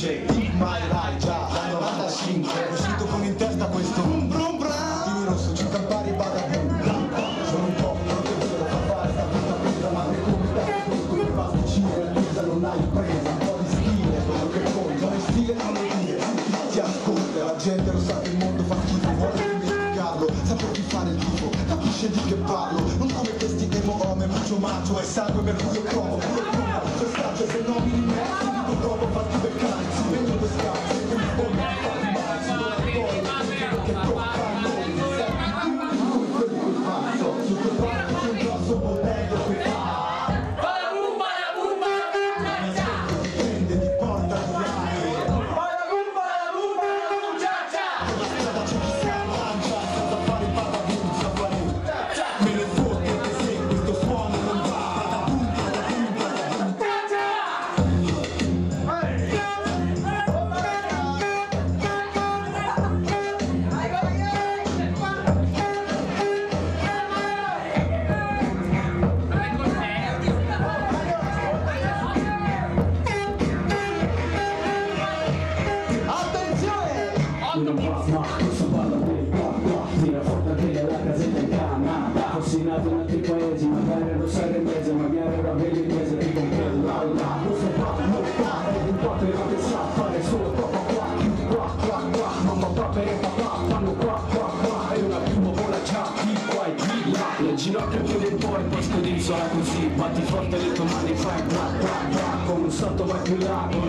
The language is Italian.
vince, Big My Rai già dal 95. È uscito con in testa questo brum brum brum. Di rosso, ci campari vagabondo. Sono un po' proteggere, fa fare sta vita presa, ma che come te, come pasticcino, la chiesa non hai presa. Un po' di stile, quello che conta, non è stile, non lo dire. Ti ascolta, la gente lo sa che il mondo fa schifo, vuole dimenticarlo, saper di fare il tifo, capisce di che parlo, non come questi emo ome, mucho macho e sangue per cui io provo, pure prima, c'è staccio, se nomini me, subito provo, fatti beccare, si vengono due scarse, e mi sponda, fatti mai, si non accorgo, perché tocca a noi, mi serve di più, quelli che faccio, sotto il palco c'è un grosso modello che fa. Fossi nato in altri paesi, magari ero sanremese, magari ero abellinese, ti comprendo. Lo so fa, non fa, è un po' per che sa fare solo qua, mamma papà e papà fanno qua, è una più vola già, di qua e di là. Le ginocchia chiude un po' e poi scodizzola così, batti forte le tue mani, fai bla, con un salto vai più là,